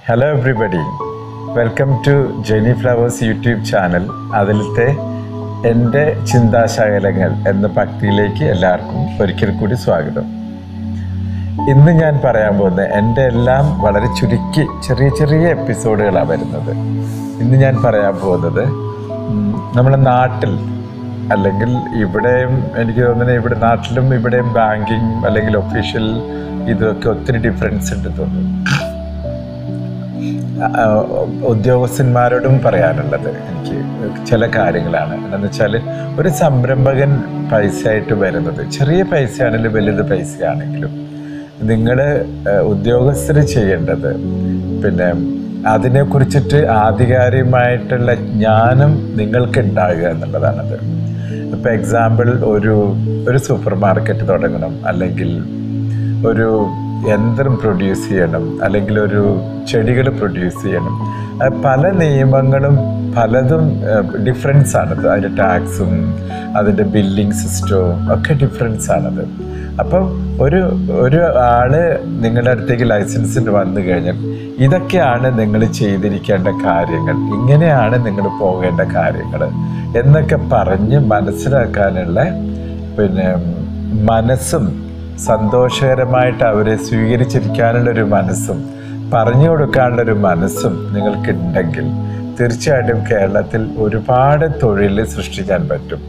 Hello everybody, welcome to Jeni Flowers YouTube channel. അതിലത്തെ എൻ്റെ ചിന്താശകലങ്ങൾ എന്ന പക്തിയിലേക്ക് എല്ലാവർക്കും ഒരിക്കൽ കൂടി സ്വാഗതം. ഇന്ന് ഞാൻ പറയാൻ പോകുന്നത് എൻ്റെ എല്ലാം വളരെ ചുരുക്കി ചെറിയ ചെറിയ എപ്പിസോഡുകളാണ് വരുന്നത്. ഇന്ന് ഞാൻ പറയാൻ പോകുന്നത് നമ്മുടെ നാട്ടിൽ അല്ലെങ്കിൽ ഇവിടെയും എനിക്ക് തോന്നുന്നത് ഇവിടെ നാട്ടിലും ഇവിടെയും ബാങ്കിങ് അല്ലെങ്കിൽ ഒഫീഷ്യൽ ഇതൊക്കെ ഒത്തിരി ഡിഫറൻസ് ഉണ്ട് തോന്നുന്നു. ഉദ്യോഗസ്ഥന്മാരോടും പറയാനുള്ളത് എനിക്ക് ചില കാര്യങ്ങളാണ്. എന്താണെന്ന് വെച്ചാൽ ഒരു സംരംഭകൻ പൈസ ആയിട്ട് വരുന്നത് ചെറിയ പൈസയാണെങ്കിലും വലുത് പൈസയാണെങ്കിലും നിങ്ങൾ ഉദ്യോഗസ്ഥർ ചെയ്യേണ്ടത് പിന്നെ അതിനെക്കുറിച്ചിട്ട് ആധികാരികമായിട്ടുള്ള ജ്ഞാനം നിങ്ങൾക്ക് ഉണ്ടാകുക എന്നുള്ളതാണത്. ഇപ്പോൾ എക്സാമ്പിൾ ഒരു സൂപ്പർ മാർക്കറ്റ് തുടങ്ങണം, അല്ലെങ്കിൽ ഒരു യന്ത്രം പ്രൊഡ്യൂസ് ചെയ്യണം, അല്ലെങ്കിൽ ഒരു ചെടികൾ പ്രൊഡ്യൂസ് ചെയ്യണം. പല നിയമങ്ങളും പലതും ഡിഫറൻസ് ആണത്. അതിൻ്റെ ടാക്സും അതിൻ്റെ ബില്ലിംഗ് സിസ്റ്റവും ഒക്കെ ഡിഫറൻസ് ആണത്. അപ്പം ഒരു ആള് നിങ്ങളുടെ അടുത്തേക്ക് ലൈസൻസിന് വന്നു കഴിഞ്ഞാൽ ഇതൊക്കെയാണ് നിങ്ങൾ ചെയ്തിരിക്കേണ്ട കാര്യങ്ങൾ, ഇങ്ങനെയാണ് നിങ്ങൾ പോകേണ്ട കാര്യങ്ങൾ എന്നൊക്കെ പറഞ്ഞ് മനസ്സിലാക്കാനുള്ള മനസ്സും സന്തോഷകരമായിട്ട് അവരെ സ്വീകരിച്ചിരിക്കാനുള്ളൊരു മനസ്സും പറഞ്ഞു കൊടുക്കാനുള്ളൊരു മനസ്സും നിങ്ങൾക്കുണ്ടെങ്കിൽ തീർച്ചയായിട്ടും കേരളത്തിൽ ഒരുപാട് തൊഴിൽ സൃഷ്ടിക്കാൻ പറ്റും.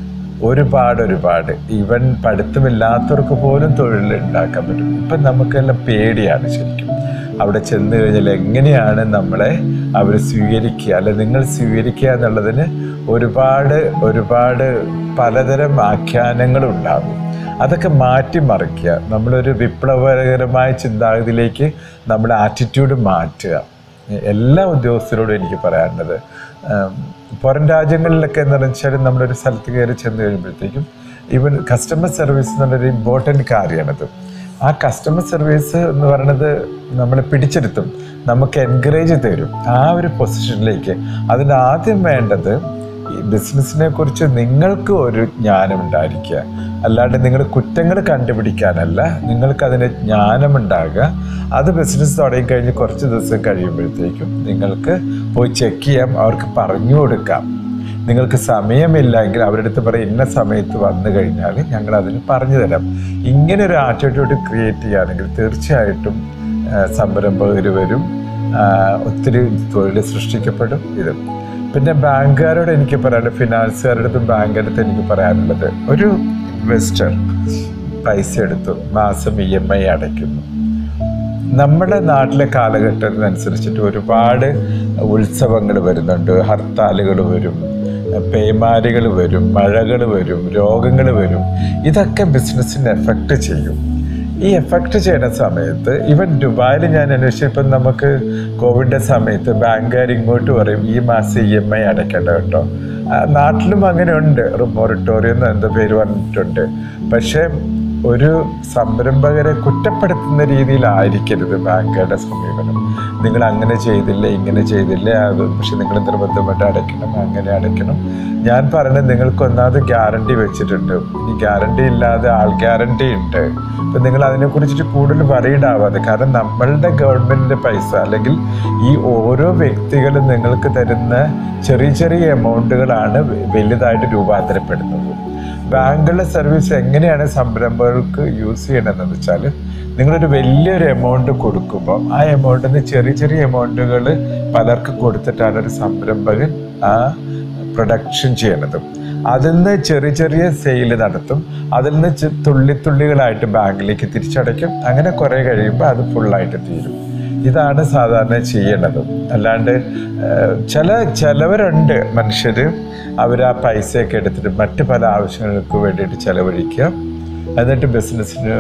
ഒരുപാട് ഈവൻ പഠിത്തമില്ലാത്തവർക്ക് പോലും തൊഴിൽ ഉണ്ടാക്കാൻ പറ്റും. ഇപ്പം നമുക്കെല്ലാം പേടിയാണ് ശരിക്കും. അവിടെ ചെന്ന് കഴിഞ്ഞാൽ എങ്ങനെയാണ് നമ്മളെ അവർ സ്വീകരിക്കുക, അല്ലെ നിങ്ങൾ സ്വീകരിക്കുക എന്നുള്ളതിന് ഒരുപാട് പലതരം ആഖ്യാനങ്ങളുണ്ടാകും. അതൊക്കെ മാറ്റിമറിക്കുക. നമ്മളൊരു വിപ്ലവകരമായ ചിന്താഗതിയിലേക്ക് നമ്മുടെ ആറ്റിറ്റ്യൂഡ് മാറ്റുക. എല്ലാ ഉദ്യോഗസ്ഥരോടും എനിക്ക് പറയാനുള്ളത്, പുറം രാജ്യങ്ങളിലൊക്കെ എന്ന് വെച്ചാൽ നമ്മളൊരു സ്ഥലത്ത് കയറി ചെന്ന് കഴിയുമ്പോഴത്തേക്കും ഈവൻ കസ്റ്റമർ സർവീസ് എന്നുള്ളൊരു ഇമ്പോർട്ടൻ്റ് കാര്യമാണത്. ആ കസ്റ്റമർ സർവീസ് എന്ന് പറയുന്നത് നമ്മളെ പിടിച്ചെടുത്തും നമുക്ക് എൻകറേജ് തരും ആ ഒരു പൊസിഷനിലേക്ക്. അതിന് ആദ്യം വേണ്ടത് ഈ ബിസിനസ്സിനെ കുറിച്ച് നിങ്ങൾക്ക് ഒരു ജ്ഞാനം ഉണ്ടായിരിക്കുക, അല്ലാണ്ട് നിങ്ങൾ കുറ്റങ്ങൾ കണ്ടുപിടിക്കാനല്ല, നിങ്ങൾക്കതിന് ജ്ഞാനമുണ്ടാകുക. അത് ബിസിനസ് തുടങ്ങിക്കഴിഞ്ഞ് കുറച്ച് ദിവസം കഴിയുമ്പോഴത്തേക്കും നിങ്ങൾക്ക് പോയി ചെക്ക് ചെയ്യാം, അവർക്ക് പറഞ്ഞു കൊടുക്കാം. നിങ്ങൾക്ക് സമയമില്ലെങ്കിൽ അവരുടെ അടുത്ത് പറയും ഇന്ന സമയത്ത് വന്നു കഴിഞ്ഞാൽ ഞങ്ങൾ അതിന് പറഞ്ഞു തരാം. ഇങ്ങനെ ഒരു ആറ്റിറ്റ്യൂഡ് ക്രിയേറ്റ് ചെയ്യുകയാണെങ്കിൽ തീർച്ചയായിട്ടും സംരംഭകർ വരും, ഒത്തിരി തൊഴിൽ സൃഷ്ടിക്കപ്പെടും. പിന്നെ ബാങ്കുകാരോട് എനിക്ക് പറയാനുള്ളത്, ഫിനാൻസുകാരുടെ അടുത്തും ബാങ്കുകാരുടെ അടുത്ത് എനിക്ക് പറയാനുള്ളത്, ഒരു ഇൻവെസ്റ്റർ പൈസ എടുത്തു മാസം EMI അടയ്ക്കുന്നു. നമ്മുടെ നാട്ടിലെ കാലഘട്ടത്തിനനുസരിച്ചിട്ട് ഒരുപാട് ഉത്സവങ്ങൾ വരുന്നുണ്ട്, ഹർത്താലുകൾ വരും, പേമാരികൾ വരും, മഴകൾ വരും, രോഗങ്ങൾ വരും. ഇതൊക്കെ ബിസിനസ്സിനെ എഫക്റ്റ് ചെയ്യും. ഈ എഫക്റ്റ് ചെയ്യുന്ന സമയത്ത് ഈവൻ ദുബായിൽ ഞാൻ അന്വേഷിച്ചപ്പം നമുക്ക് കോവിഡിൻ്റെ സമയത്ത് ബാങ്കുകാർ ഇങ്ങോട്ട് പറയും ഈ മാസം EMI അടയ്ക്കേണ്ട കേട്ടോ. നാട്ടിലും അങ്ങനെ ഉണ്ട്, മൊറട്ടോറിയം എന്ന് എന്തോ പേര് പറഞ്ഞിട്ടുണ്ട്. പക്ഷേ ഒരു സംരംഭകരെ കുറ്റപ്പെടുത്തുന്ന രീതിയിലായിരിക്കരുത് ബാങ്കുകളുടെ സമീപനം. നിങ്ങൾ അങ്ങനെ ചെയ്തില്ല, ഇങ്ങനെ ചെയ്തില്ല, അത് പക്ഷെ നിങ്ങൾ നിർബന്ധമായിട്ട് അടയ്ക്കണം, അങ്ങനെ അടയ്ക്കണം. ഞാൻ പറയുന്നത് നിങ്ങൾക്ക് ഒന്നാമത് ഗ്യാരണ്ടി വെച്ചിട്ടുണ്ട്, ഇനി ഗ്യാരണ്ടി ഇല്ലാതെ ആൾ ഗ്യാരണ്ടി ഉണ്ട്. അപ്പം നിങ്ങൾ അതിനെക്കുറിച്ചിട്ട് കൂടുതൽ വറീഡ് ആവാതെ, കാരണം നമ്മളുടെ ഗവൺമെൻറ്റിൻ്റെ പൈസ അല്ലെങ്കിൽ ഈ ഓരോ വ്യക്തികളും നിങ്ങൾക്ക് തരുന്ന ചെറിയ എമൗണ്ടുകളാണ് വലുതായിട്ട് രൂപാന്തരപ്പെടുന്നത്. ബാങ്കുകളുടെ സർവീസ് എങ്ങനെയാണ് സംരംഭകർക്ക് യൂസ് ചെയ്യണമെന്ന് വെച്ചാൽ, നിങ്ങളൊരു വലിയൊരു എമൗണ്ട് കൊടുക്കുമ്പോൾ ആ എമൗണ്ടിൽ നിന്ന് ചെറിയ എമൗണ്ടുകൾ പലർക്ക് കൊടുത്തിട്ടാണ് ഒരു സംരംഭകൻ ആ പ്രൊഡക്ഷൻ ചെയ്യണത്. അതിൽ നിന്ന് ചെറിയ സെയിൽ നടത്തും, അതിൽ നിന്ന് തുള്ളികളായിട്ട് ബാങ്കിലേക്ക് തിരിച്ചടയ്ക്കും. അങ്ങനെ കുറേ കഴിയുമ്പോൾ അത് ഫുള്ളായിട്ട് തീരും. ഇതാണ് സാധാരണ ചെയ്യേണ്ടത്. അല്ലാണ്ട് ചിലവരുണ്ട് മനുഷ്യർ, അവർ ആ പൈസയൊക്കെ എടുത്തിട്ട് മറ്റ് പല ആവശ്യങ്ങൾക്ക് വേണ്ടിയിട്ട് ചിലവഴിക്കുക, എന്നിട്ട് ബിസിനസ്സിന്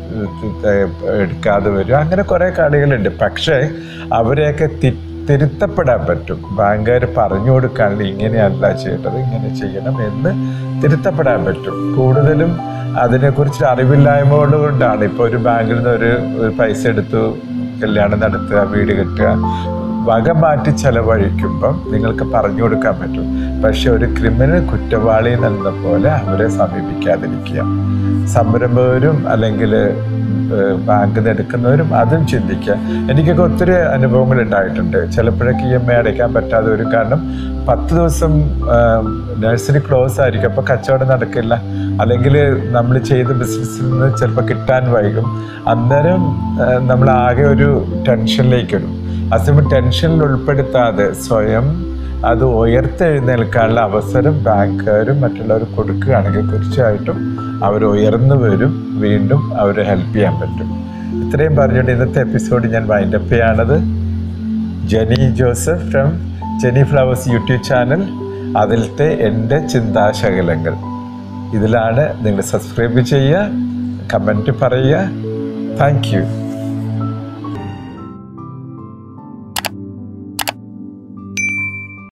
എടുക്കാതെ വരിക. അങ്ങനെ കുറേ കളികളുണ്ട്. പക്ഷേ അവരെയൊക്കെ തിരുത്തപ്പെടാൻ പറ്റും. ബാങ്കുകാർ പറഞ്ഞു കൊടുക്കാനുള്ള ഇങ്ങനെയല്ല ചെയ്യേണ്ടത്, ഇങ്ങനെ ചെയ്യണം എന്ന് തിരുത്തപ്പെടാൻ പറ്റും. കൂടുതലും അതിനെക്കുറിച്ച് അറിവില്ലായ്മ കൊണ്ടാണ് ഇപ്പോൾ ഒരു ബാങ്കിൽ നിന്ന് ഒരു പൈസ എടുത്തു കല്യാണം നടത്തുക, വീട് കെട്ടുക, വക മാറ്റി ചെലവഴിക്കുമ്പം നിങ്ങൾക്ക് പറഞ്ഞു കൊടുക്കാൻ പറ്റും. പക്ഷെ ഒരു ക്രിമിനൽ കുറ്റവാളി എന്ന പോലെ അവരെ സമീപിക്കാതിരിക്കുക. സംരംഭകരും അല്ലെങ്കിൽ ബാങ്കിൽ നിന്ന് എടുക്കുന്നവരും അതും ചിന്തിക്കുക. എനിക്കൊക്കെ ഒത്തിരി അനുഭവങ്ങൾ ഉണ്ടായിട്ടുണ്ട്. ചിലപ്പോഴൊക്കെ EMI അടയ്ക്കാൻ പറ്റാതെ വരും. കാരണം 10 ദിവസം നഴ്സറി ക്ലോസ് ആയിരിക്കും, അപ്പോൾ കച്ചവടം നടക്കില്ല. അല്ലെങ്കിൽ നമ്മൾ ചെയ്ത ബിസിനസ്സിൽ നിന്ന് ചിലപ്പോൾ കിട്ടാൻ വൈകും. അന്നേരം നമ്മളാകെ ഒരു ടെൻഷനിലേക്ക് വരും. അതേസമയം ടെൻഷനിൽ ഉൾപ്പെടുത്താതെ സ്വയം അത് ഉയർത്തെഴുന്നേൽക്കാനുള്ള അവസരം ബാങ്കുകാരും മറ്റുള്ളവർ കൊടുക്കുകയാണെങ്കിൽ തീർച്ചയായിട്ടും അവർ ഉയർന്നു വരും. വീണ്ടും അവർ ഹെൽപ്പ് ചെയ്യാൻ പറ്റും. ഇത്രയും പറഞ്ഞുകൊണ്ട് ഇന്നത്തെ എപ്പിസോഡ് ഞാൻ വൈൻഡപ്പ് ചെയ്യാണത്. Jeni Joseph from Jeni Flowers YouTube channel, അതിലത്തെ എൻ്റെ ചിന്താശകലങ്ങൾ ഇതിലാണ്. നിങ്ങൾ സബ്സ്ക്രൈബ് ചെയ്യുക, കമൻറ്റ് പറയുക. Thank U.